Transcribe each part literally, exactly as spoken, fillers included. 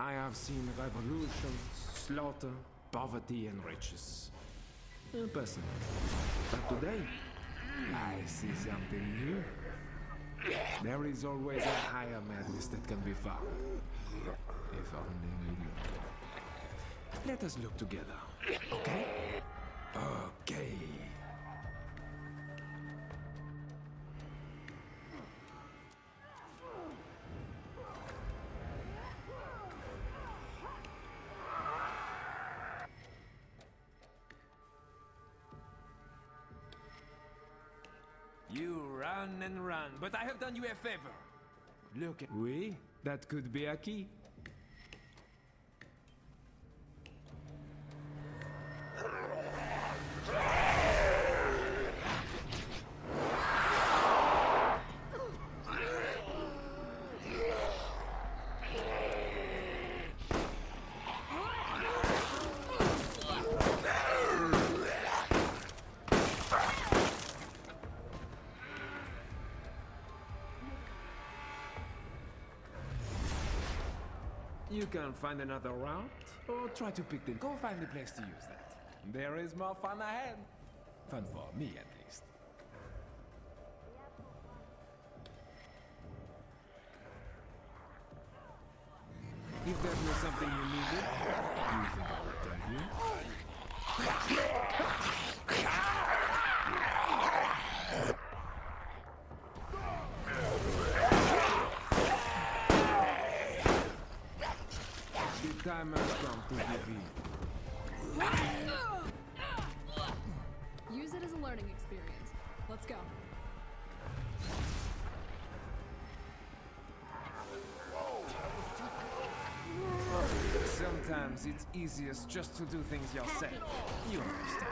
I have seen revolutions, slaughter, poverty, and riches. Uh, personally. But today, I see something new. There is always a higher madness that can be found. If only we look. Let us look together, okay? Okay. You run and run, but I have done you a favor. Look at... Oui, that could be a key. You can find another route, or try to pick the... Go find a place to use that. There is more fun ahead. Fun for me, at least. If there was something you needed, do you think I would tell you? The time has come to give in. Use it as a learning experience. Let's go. Sometimes it's easiest just to do things yourself. You understand.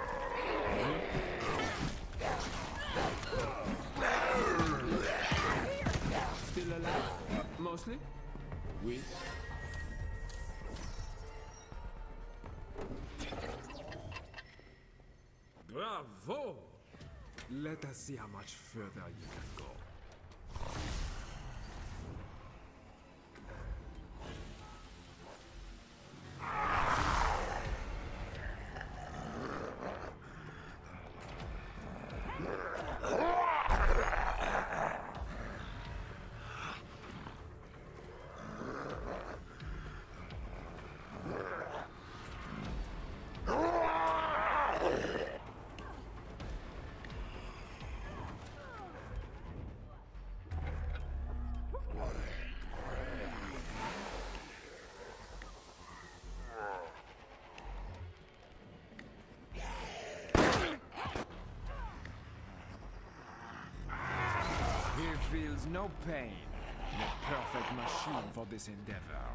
Still alive? Mostly? Oui. Bravo! Let us see how much further you can go. He feels no pain. The perfect machine for this endeavor.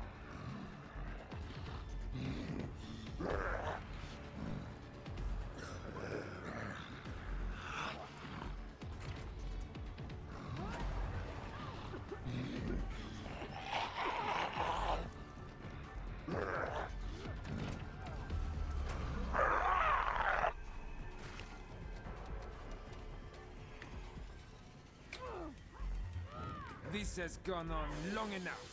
This has gone on long enough.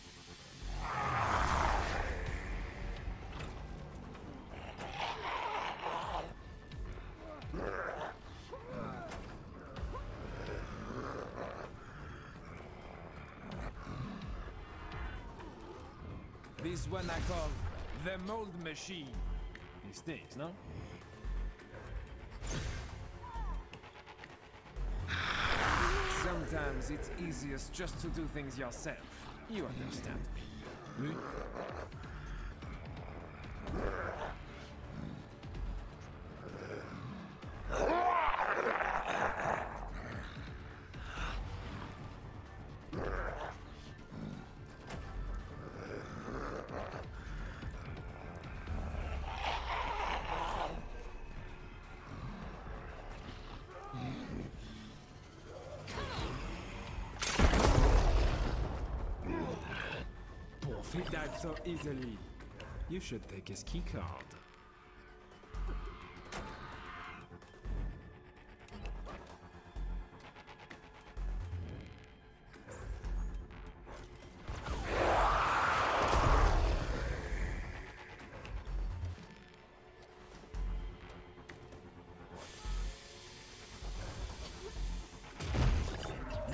This one I call the mold machine. It stinks, no? Sometimes it's easiest just to do things yourself. You understand me. Oui? He died so easily. You should take his key card.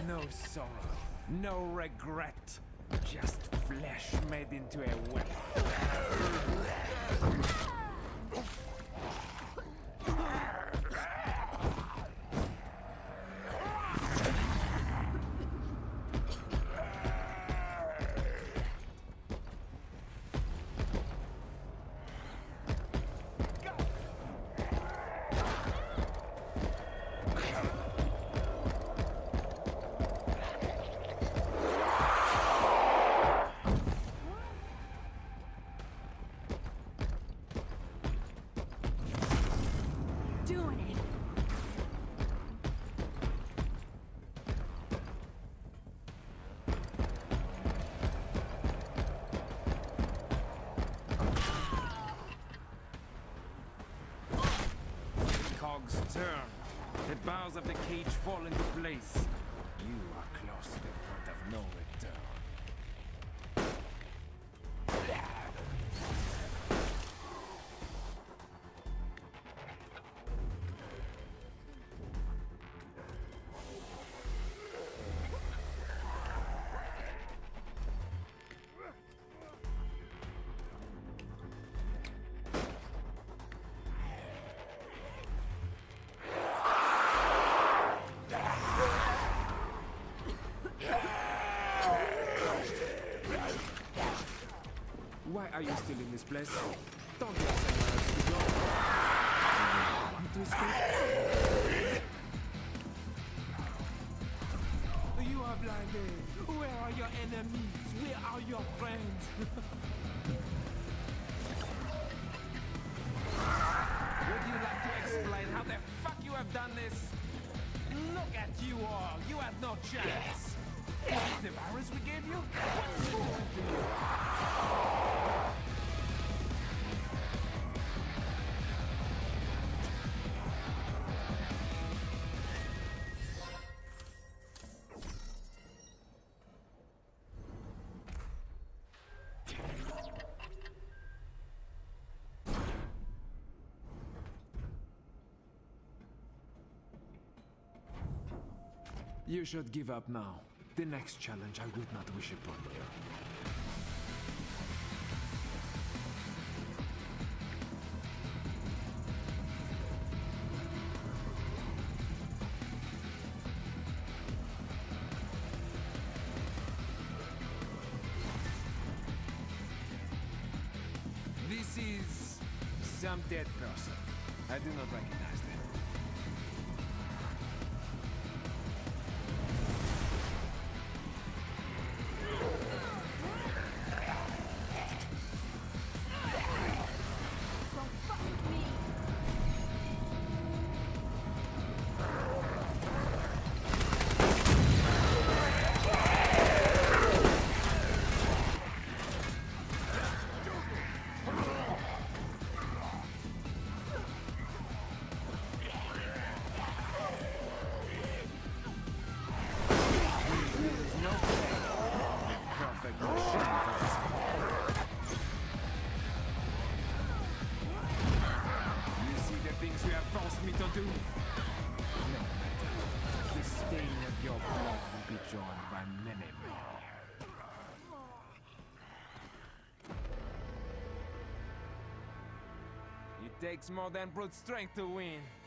No sorrow, no regret. Just flesh made into a weapon. Doing it. Cogs turn. The bars of the cage fall into place. You are close to the point of no return. Why are you still in this place? Don't get somewhere else to go. Want to escape? You are blinded. Where are your enemies? Where are your friends? Would you like to explain how the fuck you have done this? Look at you all. You had no chance. Is this the virus we gave you? What's it doing to you? You should give up now. The next challenge I would not wish upon you. This is some dead person. I do not recognize them. Me to do. No matter. The stain of your blood will be joined by many more. It takes more than brute strength to win.